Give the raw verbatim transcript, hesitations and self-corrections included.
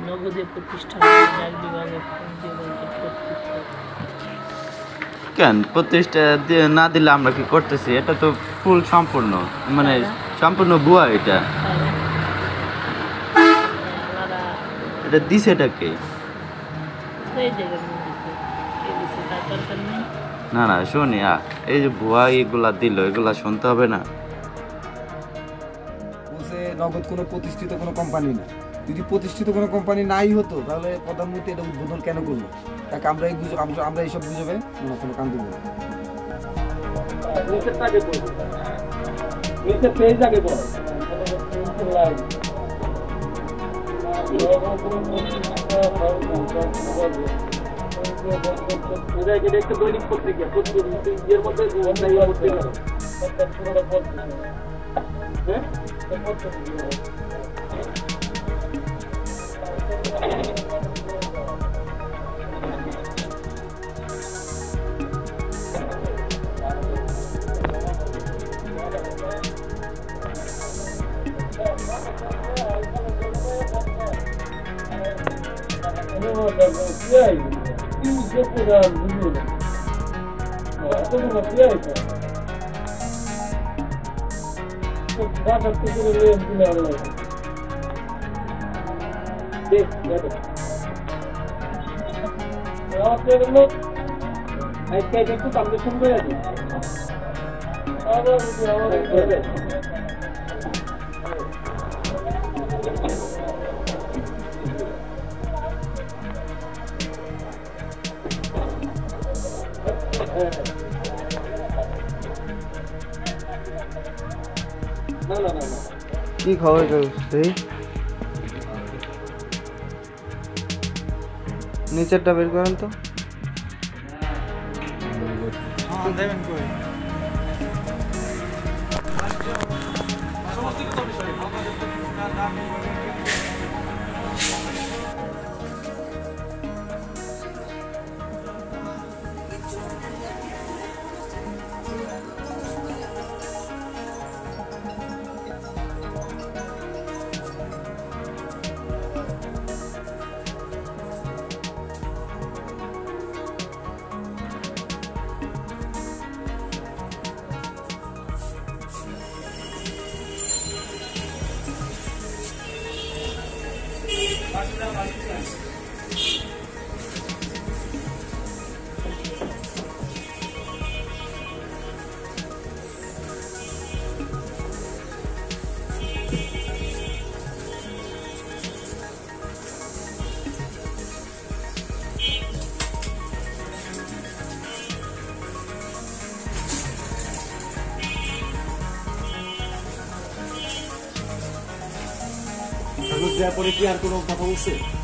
নগদে প্রতিষ্ঠান ডাক বিভাগে ফোন দিয়ে বলতে করতে কেন প্রতিষ্ঠা দিয়ে না দিলে আমরা কি করতেছি? এটা তো ফুল সম্পূর্ণ মানে সম্পূর্ণ ভুয়া। এটা এটা দিছে এটা কে? না না শুনি, এই যে ভুয়া এগুলা দিল এগুলা শুনতে হবে না। নগদ কোনো প্রতিষ্ঠিত কোনো কোম্পানি না। যদি প্রতিষ্ঠিত কোনো কোম্পানি নাই হতো তাহলে প্রধানমন্ত্রী এটা উদ্বোধন কেন করলো? তাকে আমরা এই আমরা আমরা এইসব বুঝবে না, কোনো কান দেবো না। দৈনিক পত্রিকা ইয়ের মধ্যে একটু কম্পিটিশন করে আছে। কি খবর করছিস? নিচেরটা বের করেন তো। দেবেন কই? দেওয়ার পরে কি আর কোনো কথা বলছে?